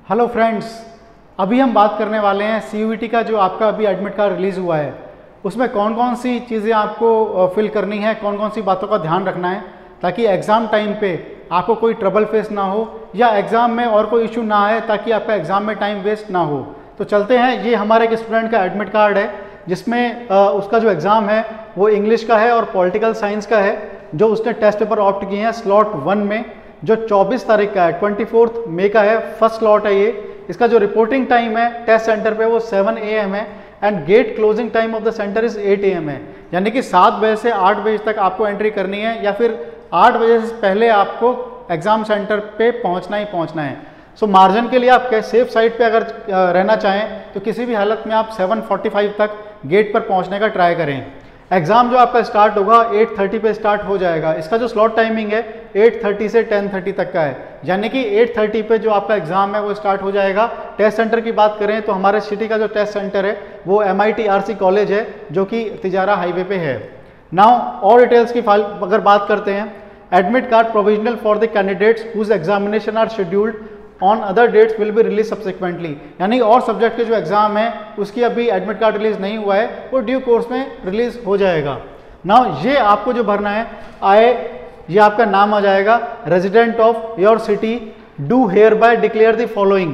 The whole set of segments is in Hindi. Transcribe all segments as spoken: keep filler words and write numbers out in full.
हेलो फ्रेंड्स, अभी हम बात करने वाले हैं सी यू ई टी का जो आपका अभी एडमिट कार्ड रिलीज़ हुआ है उसमें कौन कौन सी चीज़ें आपको फिल करनी है, कौन कौन सी बातों का ध्यान रखना है ताकि एग्ज़ाम टाइम पे आपको कोई ट्रबल फेस ना हो या एग्ज़ाम में और कोई इशू ना आए ताकि आपका एग्ज़ाम में टाइम वेस्ट ना हो। तो चलते हैं, ये हमारे एक स्टूडेंट का एडमिट कार्ड है जिसमें उसका जो एग्ज़ाम है वो इंग्लिश का है और पॉलिटिकल साइंस का है, जो उसने टेस्ट पेपर ऑप्ट किए हैं स्लॉट वन में, जो चौबीस तारीख का है, ट्वेंटी फोर्थ मई का है, फर्स्ट स्लॉट है ये। इसका जो रिपोर्टिंग टाइम है टेस्ट सेंटर पे वो सेवन ए एम है and gate closing time of the centre is eight A M है, यानी कि सात बजे से आठ बजे तक आपको एंट्री करनी है या फिर आठ बजे से पहले आपको एग्जाम सेंटर पे पहुंचना ही पहुंचना है। सो so, मार्जिन के लिए आप सेफ साइड पे अगर रहना चाहें तो किसी भी हालत में आप सेवन फोर्टी फाइव तक गेट पर पहुंचने का ट्राई करें। एग्ज़ाम जो आपका स्टार्ट होगा एट थर्टी पे स्टार्ट हो जाएगा। इसका जो स्लॉट टाइमिंग है एट थर्टी से टेन थर्टी तक का है, यानी कि एट थर्टी पे जो आपका एग्ज़ाम है वो स्टार्ट हो जाएगा। टेस्ट सेंटर की बात करें तो हमारे सिटी का जो टेस्ट सेंटर है वो M I T R C college है जो कि तिजारा हाईवे पे है। नाउ और डिटेल्स की फाइल अगर बात करते हैं, admit card provisional for the candidates whose examination are scheduled on other dates will be release subsequently, यानी और सब्जेक्ट के जो एग्जाम है उसकी अभी एडमिट कार्ड रिलीज नहीं हुआ है, वो ड्यू कोर्स में रिलीज हो जाएगा। नाउ ये आपको जो भरना है आए, ये आपका नाम आ जाएगा, resident of your city do hereby declare the following.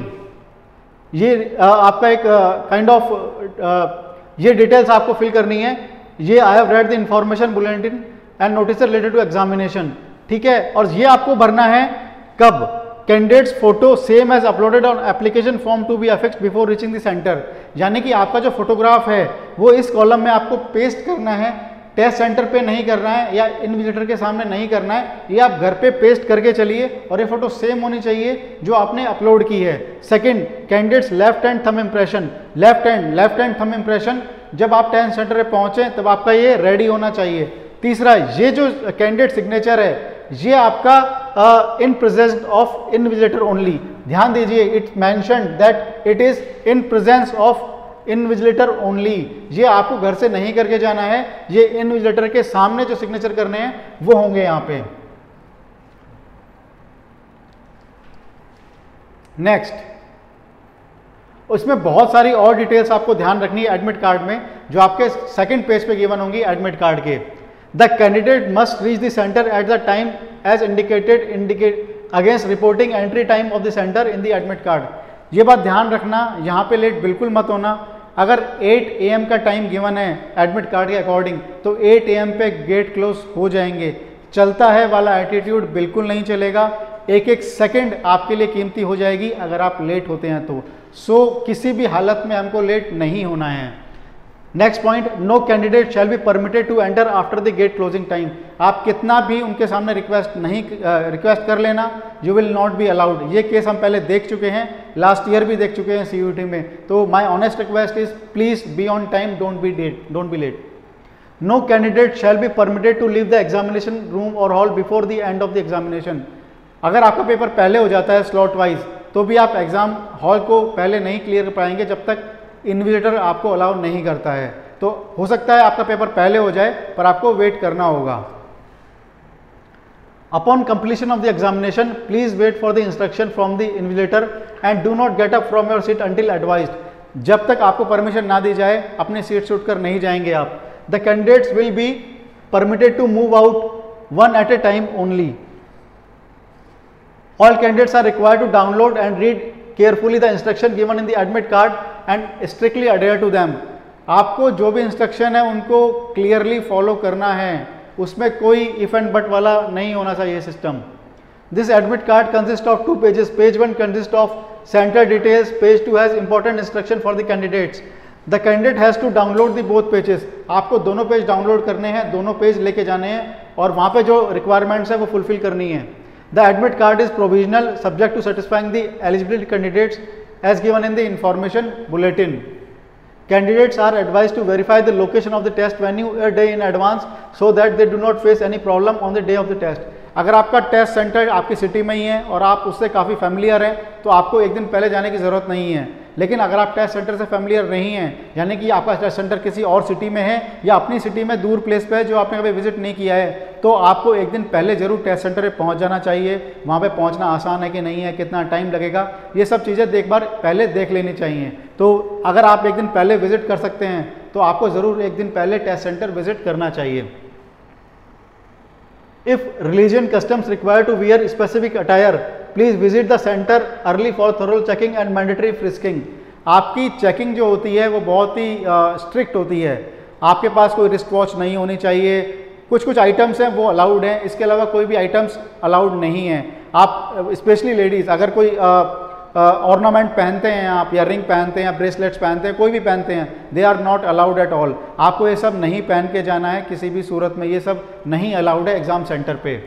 ये आ, आपका एक काइंड ऑफ ये डिटेल्स आपको फिल करनी है। ये I have read the information bulletin and notice related to examination, ठीक है। और ये आपको भरना है कब? Candidates photo same as uploaded on application form to be affixed before reaching the centre, यानी कि आपका जो फोटोग्राफ है वो इस कॉलम में आपको पेस्ट करना है, टेस्ट सेंटर पे नहीं करना है या इन्विजिलेटर के सामने नहीं करना है, ये आप घर पे पेस्ट करके चलिए और ये फोटो सेम होनी चाहिए जो आपने अपलोड की है। Second, candidates left hand thumb impression, left hand left hand thumb impression जब आप टेस्ट सेंटर पे पहुंचे तब आपका ये रेडी होना चाहिए। तीसरा, ये जो कैंडिडेट सिग्नेचर है ये आपका in presence of invigilator only, ध्यान दीजिए, it mentioned that it is in presence of invigilator only. ये आपको घर से नहीं करके जाना है, ये इन्विजिलेटर के सामने जो सिग्नेचर करने हैं वो होंगे यहाँ पे। नेक्स्ट, उसमें बहुत सारी और डिटेल्स आपको ध्यान रखनी है एडमिट कार्ड में जो आपके सेकंड पेज पे गिवन होंगी एडमिट कार्ड के। The candidate must reach the center at the time as indicated indicate against reporting entry time of the center in the admit card। ये बात ध्यान रखना, यहाँ पे लेट बिल्कुल मत होना। अगर एट ए एम का टाइम गिवन है एडमिट कार्ड के अकॉर्डिंग तो एट ए एम पे गेट क्लोज हो जाएंगे। चलता है वाला एटीट्यूड बिल्कुल नहीं चलेगा, एक एक सेकंड आपके लिए कीमती हो जाएगी अगर आप लेट होते हैं तो। सो so, किसी भी हालत में हमको लेट नहीं होना है। Next point, no candidate shall be permitted to enter after the gate closing time. आप कितना भी उनके सामने रिक्वेस्ट नहीं रिक्वेस्ट कर लेना, you will not be allowed. ये केस हम पहले देख चुके हैं, लास्ट ईयर भी देख चुके हैं सी यू ई टी में। तो my honest request is please be on time, don't be late don't be late. No candidate shall be permitted to leave the examination room और hall before the end of the examination. अगर आपका पेपर पहले हो जाता है स्लॉट वाइज तो भी आप एग्जाम हॉल को पहले नहीं क्लियर कर पाएंगे जब तक इन्विजिलेटर आपको अलाउ नहीं करता है। तो हो सकता है आपका पेपर पहले हो जाए पर आपको वेट करना होगा। Upon completion of the examination please wait for the instruction from the invigilator and do not get up from your seat until advised. जब तक आपको परमिशन ना दी जाए अपनी सीट से उठकर नहीं जाएंगे आप। The candidates will be permitted to move out one at a time only. All candidates are required to download and read carefully the instruction given in the admit card and strictly adhere to them. आपको जो भी इंस्ट्रक्शन है उनको क्लियरली फॉलो करना है, उसमें कोई इफ एंड बट वाला नहीं होना चाहिए system. This admit card consist of two pages, page one consist of centre details, page two has important instruction for the candidates. The candidate has to download the both pages. आपको दोनों पेज डाउनलोड करने हैं, दोनों पेज लेके जाने हैं और वहाँ पे जो रिक्वायरमेंट्स है वो फुलफिल करनी है। The admit card is provisional subject to satisfying the eligibility candidates as given in the information bulletin. Candidates are advised to verify the location of the test venue a day in advance so that they do not face any problem on the day of the test. अगर आपका टेस्ट सेंटर आपकी सिटी में ही है और आप उससे काफ़ी फैमिलियर हैं तो आपको एक दिन पहले जाने की ज़रूरत नहीं है। लेकिन अगर आप टेस्ट सेंटर से फैमिलियर नहीं हैं, यानी कि आपका टेस्ट सेंटर किसी और सिटी में है या अपनी सिटी में दूर प्लेस पे है जो आपने कभी विजिट नहीं किया है, तो आपको एक दिन पहले जरूर टेस्ट सेंटर पे पहुंच जाना चाहिए। वहाँ पे पहुंचना आसान है कि नहीं है, कितना टाइम लगेगा, ये सब चीज़ें एक बार पहले देख लेनी चाहिए। तो अगर आप एक दिन पहले विजिट कर सकते हैं तो आपको ज़रूर एक दिन पहले टेस्ट सेंटर विजिट करना चाहिए। If religion customs require to wear specific attire, please visit the center early for thorough checking and mandatory frisking. आपकी चेकिंग जो होती है वो बहुत ही स्ट्रिक्ट uh, होती है। आपके पास कोई रिस्ट वॉच नहीं होनी चाहिए। कुछ कुछ आइटम्स हैं वो अलाउड हैं, इसके अलावा कोई भी आइटम्स अलाउड नहीं है। आप स्पेशली लेडीज़ अगर कोई ऑर्नामेंट uh, पहनते हैं आप, या रिंग पहनते हैं या ब्रेसलेट्स पहनते हैं, कोई भी पहनते हैं, they are not allowed at all. आपको ये सब नहीं पहन के जाना है किसी भी सूरत में, ये सब नहीं अलाउड है एग्जाम सेंटर पे।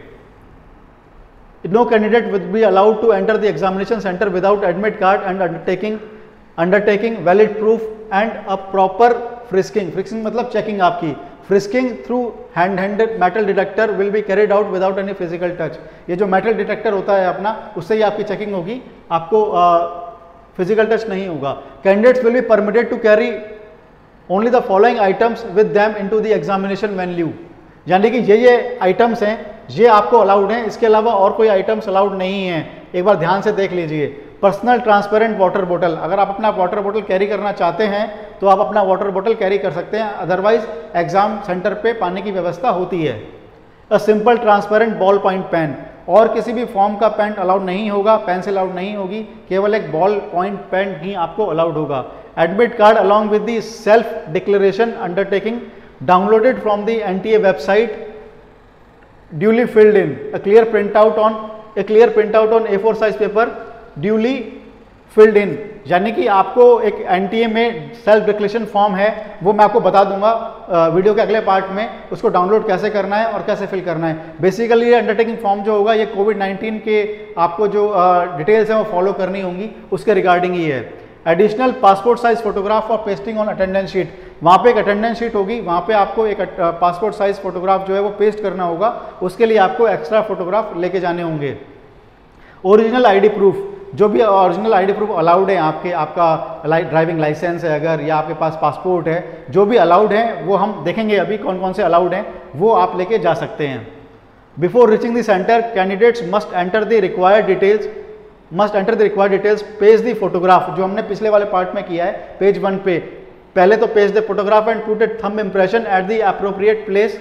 No candidate will be allowed to enter the examination centre without admit card and undertaking undertaking valid proof and a proper frisking. Frisking मतलब चेकिंग आपकी। Frisking through hand handed metal detector will be carried out without any physical touch. ये जो मेटल डिटेक्टर होता है अपना, उससे ही आपकी चेकिंग होगी, आपको फिजिकल टच नहीं होगा। Candidates will be permitted to carry only the following items with them into the examination venue. यानी कि ये ये आइटम्स हैं, ये आपको अलाउड हैं, इसके अलावा और कोई आइटम्स अलाउड नहीं हैं। एक बार ध्यान से देख लीजिए। पर्सनल ट्रांसपेरेंट वाटर बोतल, अगर आप अपना वाटर बोतल कैरी करना चाहते हैं तो आप अपना वाटर बोतल कैरी कर सकते हैं, अदरवाइज एग्जाम सेंटर पे पानी की व्यवस्था होती है। A simple transparent ball point pen, और किसी भी फॉर्म का पेन अलाउड नहीं होगा, पेंसिल अलाउड नहीं होगी, केवल एक बॉल पॉइंट पेन ही आपको अलाउड होगा। Admit card along with the self declaration undertaking downloaded from the NTA website duly filled in. A clear print out on a clear print out on A four size paper duly filled in. यानी कि आपको एक एनटीए में सेल्फ डिक्लेरेशन फॉर्म है, वो मैं आपको बता दूंगा वीडियो के अगले पार्ट में, उसको डाउनलोड कैसे करना है और कैसे फिल करना है। बेसिकली ये अंडरटेकिंग फॉर्म जो होगा ये कोविड नाइन्टीन के आपको जो डिटेल्स हैं वो फॉलो करनी होंगी, उसके रिगार्डिंग ही है। एडिशनल पासपोर्ट साइज फोटोग्राफ और पेस्टिंग ऑन अटेंडेंस शीट, वहाँ पे एक अटेंडेंस शीट होगी, वहाँ पे आपको एक पासपोर्ट साइज फोटोग्राफ जो है वो पेस्ट करना होगा, उसके लिए आपको एक्स्ट्रा फोटोग्राफ लेके जाने होंगे। ओरिजिनल आईडी प्रूफ, जो भी ओरिजिनल आईडी प्रूफ अलाउड है आपके, आपका ड्राइविंग लाइसेंस है अगर, या आपके पास पासपोर्ट है, जो भी अलाउड है वो हम देखेंगे अभी कौन कौन से अलाउड हैं, वो आप लेके जा सकते हैं। Before reaching the centre candidates must enter the required details must enter the required details paste the photograph, जो हमने पिछले वाले पार्ट में किया है पेज वन पे। पहले तो paste the photograph and put it thumb impression at the appropriate place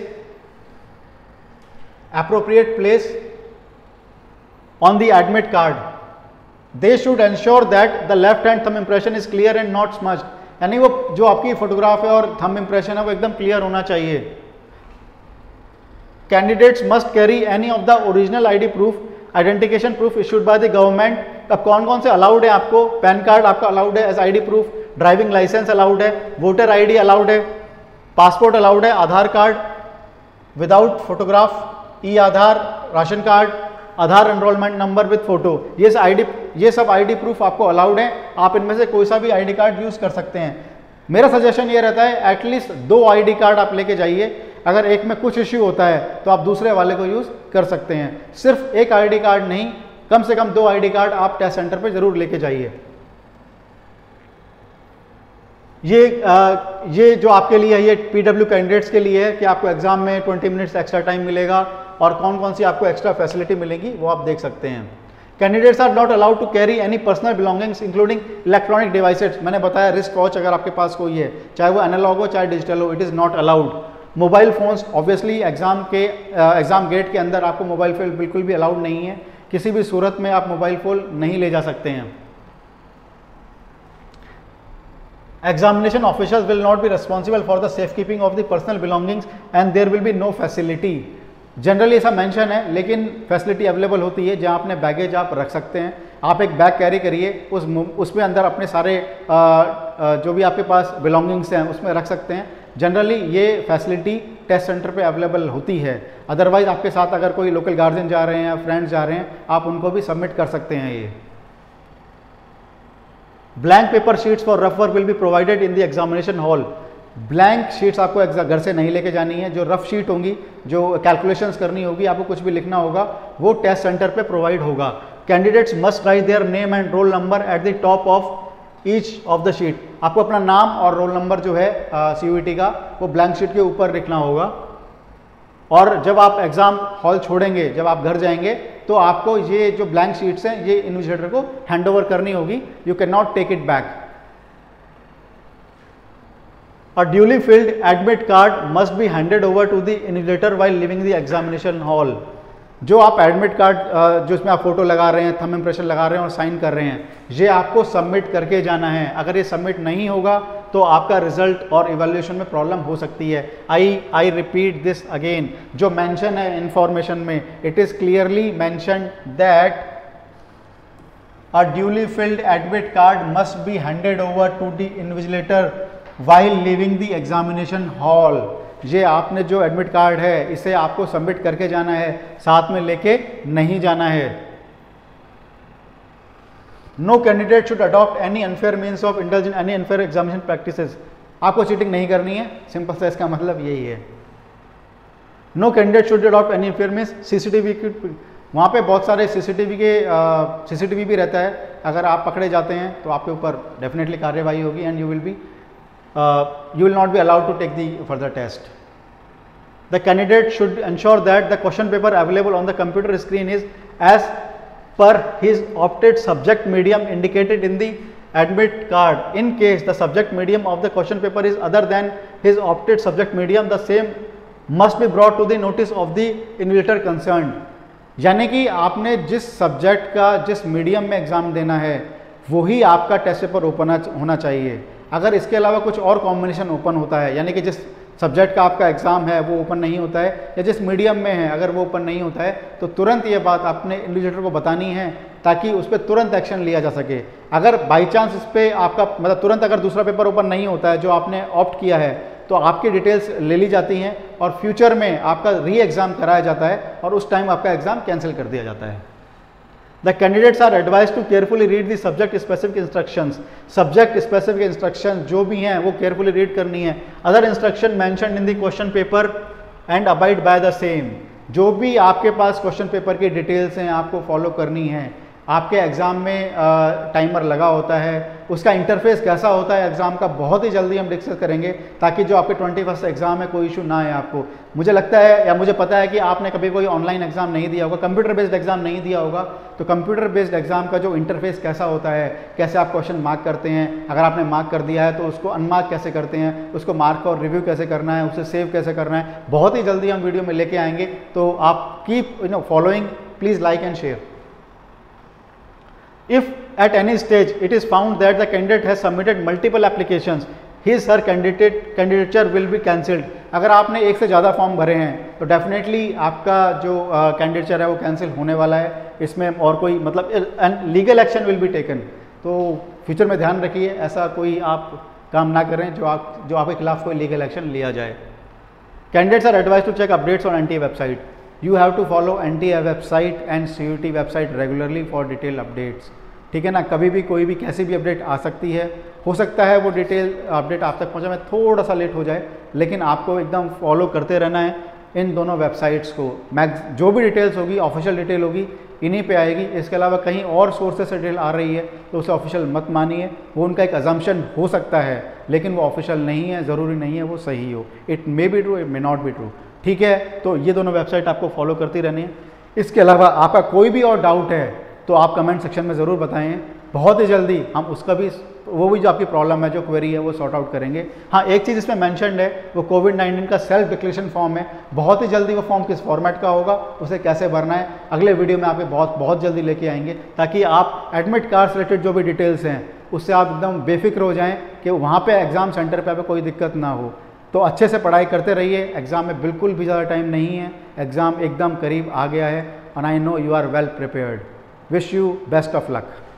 appropriate place on the admit card. They should ensure that the left hand thumb impression is clear and not smudged। यानी वो जो आपकी फोटोग्राफ है और थंब इंप्रेशन है वो एकदम क्लियर होना चाहिए। Candidates must carry any of the original I D proof, identification proof issued by the government। अब कौन कौन से अलाउड है आपको? पैन कार्ड आपका अलाउड है as ID proof, driving licence allowed है, वोटर आईडी अलाउड है, पासपोर्ट अलाउड है, Aadhaar card without photograph, E Aadhaar, ration card, Aadhaar enrolment number with photo, ये आईडी ये सब आईडी प्रूफ आपको अलाउड है। आप इनमें से कोई सा भी आईडी कार्ड यूज कर सकते हैं। मेरा सजेशन ये रहता है एटलीस्ट दो आईडी कार्ड आप लेके जाइए, अगर एक में कुछ इश्यू होता है तो आप दूसरे वाले को यूज कर सकते हैं। सिर्फ एक आईडी कार्ड नहीं, कम से कम दो आईडी कार्ड आप टेस्ट सेंटर पे जरूर लेके जाइए। ये आ, ये जो आपके लिए है ये पीडब्ल्यू कैंडिडेट्स के लिए है कि आपको एग्जाम में ट्वेंटी मिनट्स एक्स्ट्रा टाइम मिलेगा और कौन कौन सी आपको एक्स्ट्रा फैसिलिटी मिलेगी वो आप देख सकते हैं। Candidates are not allowed to carry any personal belongings including electronic devices. मैंने बताया रिस्ट वॉच अगर आपके पास कोई है, चाहे वो एनालॉग हो चाहे डिजिटल हो, it is not allowed. Mobile phones obviously exam के एग्जाम गेट के अंदर आपको मोबाइल फोन बिल्कुल भी अलाउड नहीं है, किसी भी सूरत में आप मोबाइल फोन नहीं ले जा सकते हैं। Examination officials will not be responsible for the safekeeping of the personal belongings and there will be no facility। Generally ऐसा मेंशन है लेकिन फैसिलिटी अवेलेबल होती है जहां अपने बैगेज आप रख सकते हैं। आप एक बैग कैरी करिए, उस उसमें अंदर अपने सारे आ, आ, जो भी आपके पास बिलोंगिंग्स हैं उसमें रख सकते हैं। जनरली ये फैसिलिटी टेस्ट सेंटर पे अवेलेबल होती है। अदरवाइज आपके साथ अगर कोई लोकल गार्जियन जा रहे हैं या फ्रेंड्स जा रहे हैं, आप उनको भी सबमिट कर सकते हैं। ये blank paper sheets for rough work will be provided in the examination hall. Blank sheets आपको घर से नहीं लेके जानी है, जो रफ शीट होंगी, जो कैलकुलेशंस करनी होगी, आपको कुछ भी लिखना होगा, वो टेस्ट सेंटर पे प्रोवाइड होगा। Candidates must write their name and roll number at the top of each of the sheet. आपको अपना नाम और रोल नंबर जो है सीयूईटी का वो ब्लैंक शीट के ऊपर लिखना होगा। और जब आप एग्ज़ाम हॉल छोड़ेंगे, जब आप घर जाएंगे, तो आपको ये जो ब्लैंक शीट्स हैं ये इन्विजिलेटर को हैंड ओवर करनी होगी। You can not take it back. A duly filled admit card must be handed over to the invigilator while leaving the examination hall. जो आप एडमिट कार्ड जो इसमें आप फोटो लगा रहे हैं, थंब इम्प्रेशन लगा रहे हैं और साइन कर रहे हैं, ये आपको सबमिट करके जाना है। अगर ये सबमिट नहीं होगा तो आपका रिजल्ट और इवैल्यूएशन में प्रॉब्लम हो सकती है। I I repeat this again, जो मेंशन है इंफॉर्मेशन में, it is clearly mention that a duly filled admit card must be handed over to the invigilator while leaving the examination hall. ये आपने जो एडमिट कार्ड है इसे आपको सबमिट करके जाना है, साथ में लेके नहीं जाना है। No candidate should adopt any unfair means of indulge in any unfair examination practices. आपको चीटिंग नहीं करनी है, सिंपल सा इसका मतलब यही है। No candidate should adopt any unfair means CCTV की, वहाँ पे बहुत सारे सीसीटीवी के सीसीटीवी भी रहता है। अगर आप पकड़े जाते हैं तो आपके ऊपर डेफिनेटली कार्रवाई होगी and you will be Uh, you will not be allowed to take the further test. The candidate should ensure that the question paper available on the computer screen is as per his opted subject medium indicated in the admit card. In case the subject medium of the question paper is other than his opted subject medium, the same must be brought to the notice of the invigilator concerned. यानी कि आपने जिस सब्जेक्ट का जिस मीडियम में एग्ज़ाम देना है वही आपका टेस्ट पेपर ओपन होना चाहिए। अगर इसके अलावा कुछ और कॉम्बिनेशन ओपन होता है, यानी कि जिस सब्जेक्ट का आपका एग्ज़ाम है वो ओपन नहीं होता है या जिस मीडियम में है अगर वो ओपन नहीं होता है, तो तुरंत ये बात आपने इन्विजिलेटर को बतानी है ताकि उस पर तुरंत एक्शन लिया जा सके। अगर बाई चांस इस पर आपका मतलब तुरंत अगर दूसरा पेपर ओपन नहीं होता है जो आपने ऑप्ट किया है, तो आपकी डिटेल्स ले ली जाती हैं और फ्यूचर में आपका री एग्ज़ाम कराया जाता है और उस टाइम आपका एग्ज़ाम कैंसिल कर दिया जाता है। The candidates are advised to carefully read the subject specific instructions. Subject specific instructions जो भी हैं वो carefully read करनी है। Other instruction mentioned in the question paper and abide by the same. जो भी आपके पास क्वेश्चन पेपर की डिटेल्स हैं आपको फॉलो करनी है। आपके एग्ज़ाम में टाइमर लगा होता है, उसका इंटरफेस कैसा होता है एग्ज़ाम का, बहुत ही जल्दी हम डिस्कस करेंगे ताकि जो आपके ट्वेंटी फर्स्ट एग्ज़ाम है कोई इशू ना आए आपको। मुझे लगता है या मुझे पता है कि आपने कभी कोई ऑनलाइन एग्ज़ाम नहीं दिया होगा, कंप्यूटर बेस्ड एग्ज़ाम नहीं दिया होगा, तो कंप्यूटर बेस्ड एग्ज़ाम का जो इंटरफेस कैसा होता है, कैसे आप क्वेश्चन मार्क करते हैं, अगर आपने मार्क कर दिया है तो उसको अनमार्क कैसे करते हैं, उसको मार्क और रिव्यू कैसे करना है, उसे सेव कैसे करना है, बहुत ही जल्दी हम वीडियो में लेके आएंगे। तो आप keep you know following, please like and share. If at any stage it is found that the candidate has submitted multiple applications, his her candidate candidature will be cancelled. अगर आपने एक से ज़्यादा फॉर्म भरे हैं तो डेफिनेटली आपका जो कैंडिडेचर uh, है वो कैंसिल होने वाला है। इसमें और कोई मतलब and legal action will be taken. तो फ्यूचर में ध्यान रखिए ऐसा कोई आप काम ना करें जो आप जो आपके खिलाफ कोई लीगल एक्शन लिया जाए। Candidates are advise to check updates on NTA website. You have to follow NTA website and CUET website regularly for detail updates. ठीक है ना, कभी भी कोई भी कैसी भी अपडेट आ सकती है, हो सकता है वो डिटेल अपडेट आप तक पहुंचा में थोड़ा सा लेट हो जाए, लेकिन आपको एकदम फॉलो करते रहना है इन दोनों वेबसाइट्स को। मैक्स जो भी डिटेल्स होगी ऑफिशियल डिटेल होगी इन्हीं पे आएगी। इसके अलावा कहीं और सोर्सेज से डिटेल आ रही है तो उसे ऑफिशियल मत मानिए, वो उनका एक अजम्पशन हो सकता है लेकिन वो ऑफिशियल नहीं है, ज़रूरी नहीं है वो सही हो। It may be true, it may not be true. ठीक है, तो ये दोनों वेबसाइट आपको फॉलो करती रहनी है। इसके अलावा आपका कोई भी और डाउट है तो आप कमेंट सेक्शन में ज़रूर बताएं, बहुत ही जल्दी हम उसका भी वो भी जो आपकी प्रॉब्लम है जो क्वेरी है वो सॉर्ट आउट करेंगे। हाँ, एक चीज़ इसमें मेंशन्ड है वो कोविड नाइन्टीन का सेल्फ डिक्लेरेशन फॉर्म है, बहुत ही जल्दी वो फॉर्म किस फॉर्मेट का होगा, उसे कैसे भरना है, अगले वीडियो में आपके बहुत बहुत जल्दी लेके आएंगे ताकि आप एडमिट कार्ड से रिलेटेड जो भी डिटेल्स हैं उससे आप एकदम बेफिक्र हो जाएँ कि वहाँ पर एग्ज़ाम सेंटर पर कोई दिक्कत ना हो। तो अच्छे से पढ़ाई करते रहिए, एग्ज़ाम में बिल्कुल भी ज़्यादा टाइम नहीं है, एग्ज़ाम एकदम करीब आ गया है and I know you are well prepared. Wish you best of luck.